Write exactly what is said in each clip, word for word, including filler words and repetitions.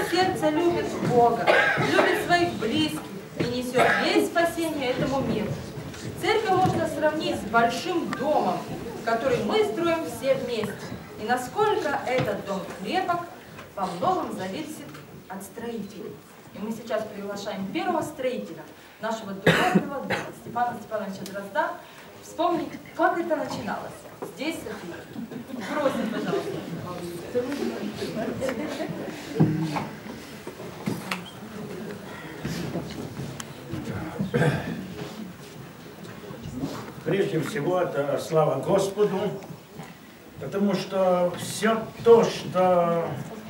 сердце любит Бога, любит своих близких и несет весь спасение этому миру. Церковь можно сравнить с большим домом, который мы строим все вместе. И насколько этот дом крепок, во многом зависит от строителей. И мы сейчас приглашаем первого строителя нашего духовного дома, Степана Степановича Дрозда, вспомнить, как это начиналось. Здесь, София. Просим, пожалуйста. Прежде всего, это слава Господу, потому что все то, что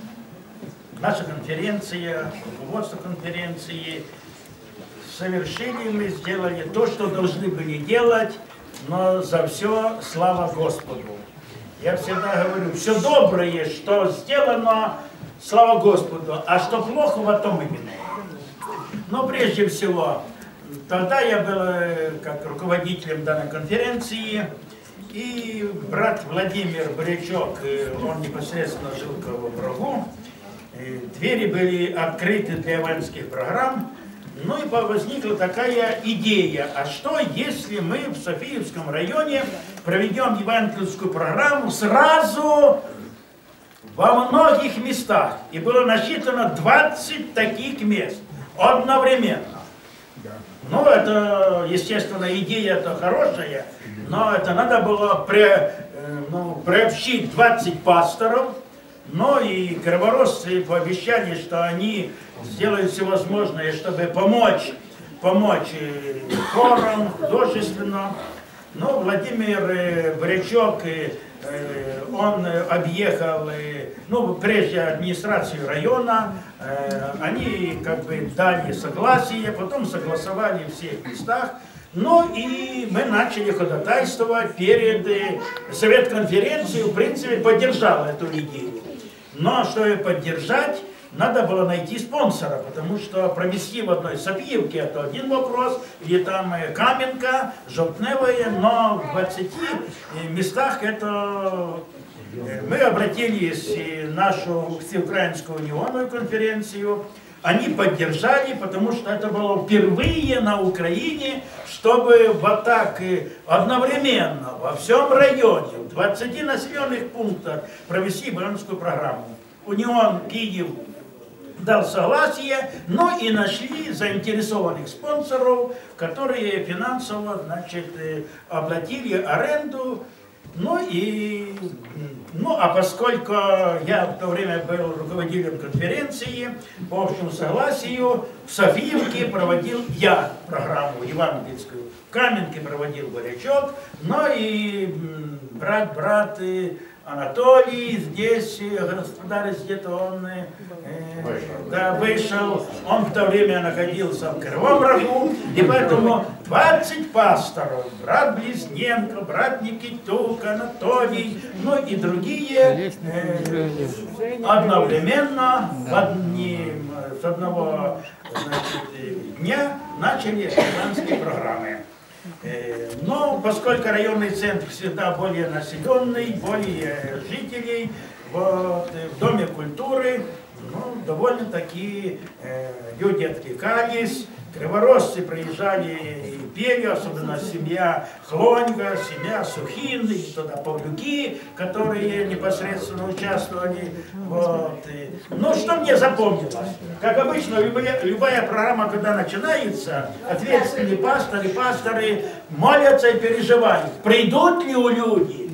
наша конференция, руководство конференции совершили, мы сделали то, что должны были делать, но за все слава Господу. Я всегда говорю, все доброе, что сделано, слава Господу, а что плохо, в том именно. Но прежде всего, тогда я был как руководителем данной конференции, и брат Владимир Бурячок, он непосредственно жил в Кривом. Двери были открыты для евангельских программ. Ну и возникла такая идея, а что если мы в Софиевском районе проведем евангельскую программу сразу во многих местах. И было насчитано двадцать таких мест одновременно. Ну, это, естественно, идея это хорошая, но это надо было при, ну, приобщить двадцать пасторов. Но и криворожцы пообещали, что они сделают все возможное, чтобы помочь, помочь хорам, художественно. Но Владимир Бурячок, он объехал, ну, прежде администрацию района, они как бы дали согласие, потом согласовали в всех местах. Ну и мы начали ходатайствовать перед Совет конференции, в принципе, поддержал эту идею. Но чтобы поддержать, надо было найти спонсора, потому что провести в одной Софиевке это один вопрос, или там Каменка, Желтневая, но в двадцати местах это... Мы обратились в нашу всеукраинскую унионную конференцию, они поддержали, потому что это было впервые на Украине, чтобы вот так одновременно во всем районе, в двадцати населенных пунктах провести евангельскую программу. Унион Киев дал согласие, но и нашли заинтересованных спонсоров, которые финансово, значит, оплатили аренду. Ну и, ну а поскольку я в то время был руководителем конференции, по общему согласию, в Софиевке проводил я программу евангельскую, в Каменке проводил Бурячок, но и брат-брат Анатолий здесь, господарь где-то он э, да, вышел, он в то время находился в Кривом Рогу, и поэтому двадцать пасторов, брат Близненко, брат Никитук, Анатолий, ну и другие э, одновременно в одним, с одного, значит, дня начали христианские программы. Но поскольку районный центр всегда более населенный, более жителей, вот, в Доме культуры, ну, довольно-таки э, люди откликались, криворожцы приезжали и пели, особенно семья Хлоньга, семья Сухин, и туда Павлюки, которые непосредственно участвовали. Вот. Ну, что мне запомнилось? Как обычно, любая, любая программа, когда начинается, ответственные пасторы, пасторы молятся и переживают, придут ли у людей.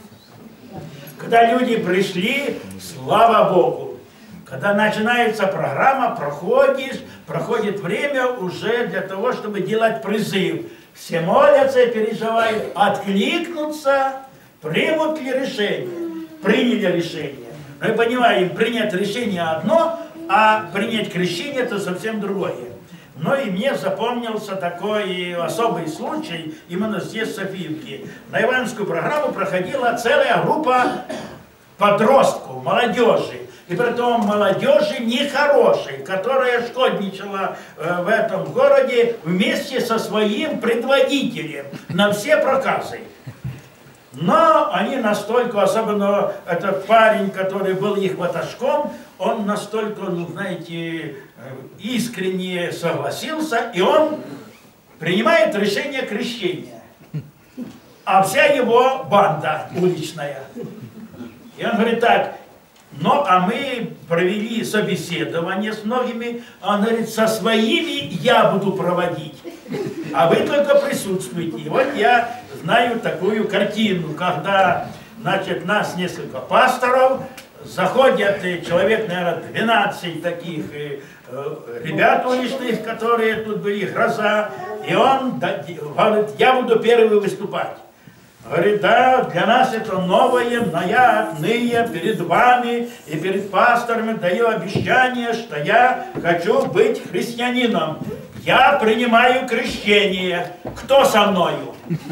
Когда люди пришли, слава Богу. Когда начинается программа, проходишь, проходит время уже для того, чтобы делать призыв. Все молятся и переживают, откликнутся, примут ли решение. Приняли решение. Мы понимаем, принять решение одно, а принять крещение это совсем другое. Но и мне запомнился такой особый случай именно здесь, в Софиевке. На евангельскую программу проходила целая группа подростков, молодежи. И при том молодежи нехорошей, которая шкодничала э, в этом городе вместе со своим предводителем на все проказы. Но они настолько, особенно этот парень, который был их ватажком, он настолько, ну, знаете, искренне согласился, и он принимает решение крещения. А вся его банда уличная. И он говорит так: ну, а мы провели собеседование с многими, он говорит, со своими я буду проводить, а вы только присутствуете. И вот я знаю такую картину, когда, значит, нас несколько пасторов, заходят человек, наверное, двенадцать таких э, ребят уличных, которые тут были, гроза, и он говорит, я буду первый выступать. Говорит, да, для нас это новое, но я отныне перед вами и перед пасторами даю обещание, что я хочу быть христианином. Я принимаю крещение. Кто со мною?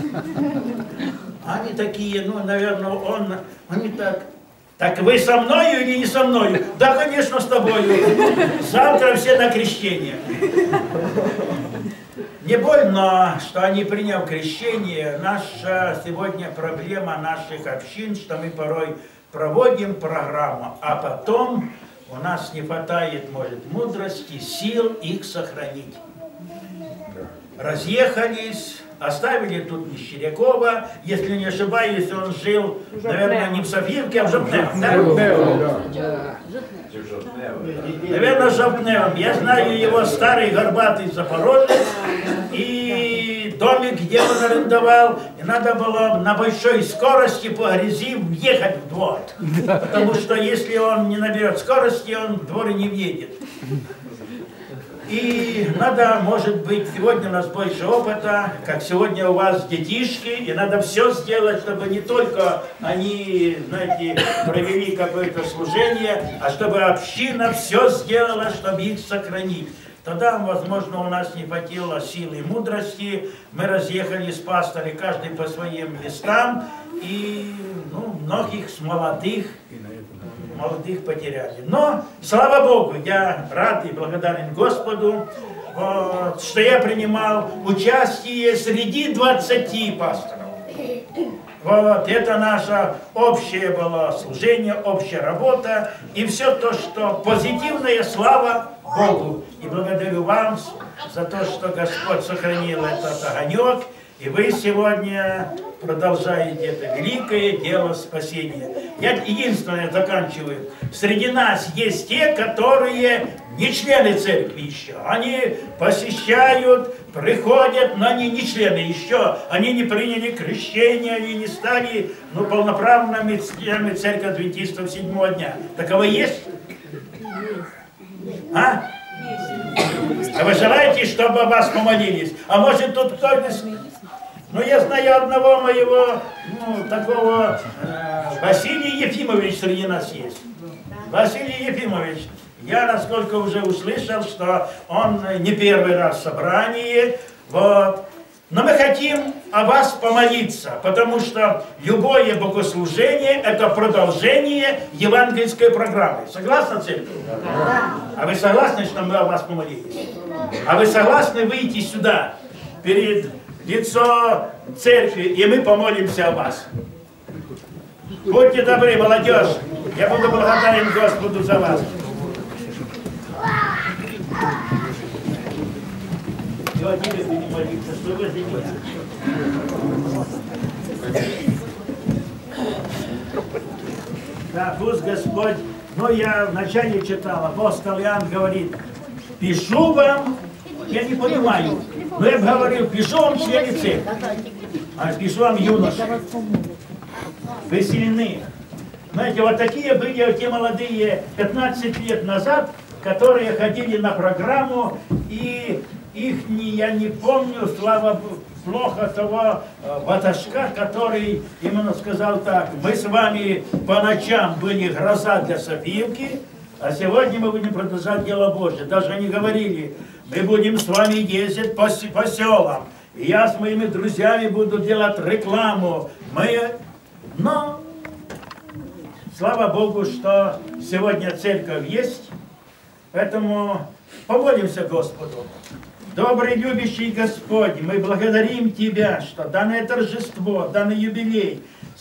Они такие, ну, наверное, он, они так, так вы со мною или не со мною? Да, конечно, с тобою. Завтра все на крещение. Не больно, что они, приняв крещение, наша сегодня проблема наших общин, что мы порой проводим программу, а потом у нас не хватает, может, мудрости, сил их сохранить. Разъехались, оставили тут Мещерякова, если не ошибаюсь, он жил, наверное, не в Софиевке, а в Жовтневом. Да? Наверное, Жовтневом. Я знаю его старый горбатый Запорожец и домик, где он арендовал. И надо было на большой скорости по грязи въехать в двор. Потому что если он не наберет скорости, он в двор и не въедет. И надо, может быть, сегодня у нас больше опыта, как сегодня у вас детишки, и надо все сделать, чтобы не только они, знаете, провели какое-то служение, а чтобы община все сделала, чтобы их сохранить. Тогда, возможно, у нас не хватило силы и мудрости, мы разъехались с пасторами, каждый по своим местам, и ну, многих с молодых, молодых потеряли. Но, слава Богу, я рад и благодарен Господу, вот, что я принимал участие среди двадцати пасторов. Вот, это наше общее было служение, общая работа, и все то, что позитивное, слава Богу. И благодарю вам за то, что Господь сохранил этот огонек, и вы сегодня продолжаете это великое дело спасения. Я единственное заканчиваю. Среди нас есть те, которые не члены церкви еще. Они посещают, приходят, но они не члены еще. Они не приняли крещение, они не стали ну, полноправными членами церкви адвентистов седьмого дня. Таковы есть? А? А вы желаете, чтобы о вас помолились? А может тут кто-нибудь... Ну, я знаю одного моего, ну, такого, э, Василий Ефимович среди нас есть. Василий Ефимович, я, насколько уже услышал, что он не первый раз в собрании, вот. Но мы хотим о вас помолиться, потому что любое богослужение – это продолжение евангельской программы. Согласны, церковь? Да. А вы согласны, что мы о вас помолились? А вы согласны выйти сюда, перед лицо церкви, и мы помолимся о вас? Будьте добры, молодежь, я буду благодарен Господу за вас. Я тебе буду молиться, что вы за меня. Да, пусть Господь, ну я вначале читал, апостол Иоанн говорит, пишу вам, я не понимаю, но я говорил, пишу вам члены церкви, а пишу вам юноши, вы сильны. Знаете, вот такие были те молодые пятнадцать лет назад, которые ходили на программу, и их не, я не помню, слава Богу, плохо того э, ватажка, который именно сказал так, мы с вами по ночам были гроза для Софиевки, а сегодня мы будем продолжать дело Божье. Даже они говорили, мы будем с вами ездить по, по селам, и я с моими друзьями буду делать рекламу. Мы... Но, слава Богу, что сегодня церковь есть, поэтому помолимся Господу. Добрый, любящий Господь, мы благодарим Тебя, что данное торжество, данный юбилей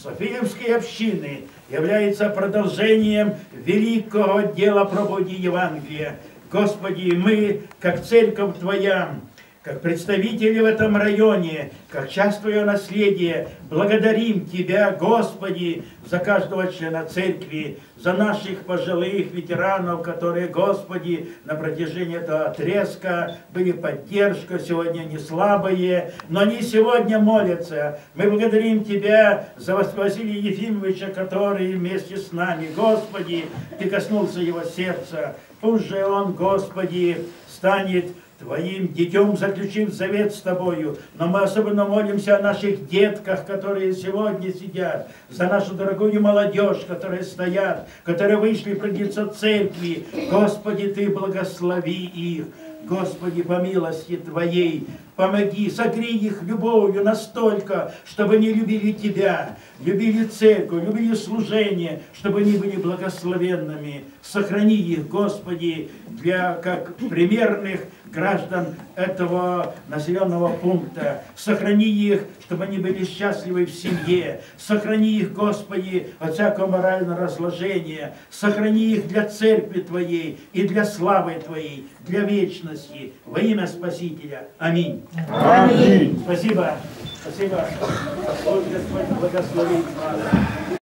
Софиевской общины является продолжением великого дела проповеди Евангелия. Господи, мы, как церковь Твоя, как представители в этом районе, как часть Твоего наследия, благодарим Тебя, Господи, за каждого члена церкви, за наших пожилых ветеранов, которые, Господи, на протяжении этого отрезка были поддержка, сегодня не слабые, но они сегодня молятся. Мы благодарим Тебя за Василия Ефимовича, который вместе с нами, Господи, Ты коснулся его сердца. Пусть же он, Господи, станет Твоим детем, заключив завет с Тобою. Но мы особенно молимся о наших детках, которые сегодня сидят, за нашу дорогую молодежь, которые стоят, которые вышли придется церкви. Господи, Ты благослови их. Господи, по милости Твоей, помоги, согрей их любовью настолько, чтобы они любили Тебя, любили церковь, любили служение, чтобы они были благословенными. Сохрани их, Господи, для как примерных граждан этого населенного пункта. Сохрани их, чтобы они были счастливы в семье. Сохрани их, Господи, от всякого морального разложения. Сохрани их для церкви Твоей и для славы Твоей, для вечности. Во имя Спасителя. Аминь. Аминь. Спасибо. Спасибо. Господь Господь благословит вас.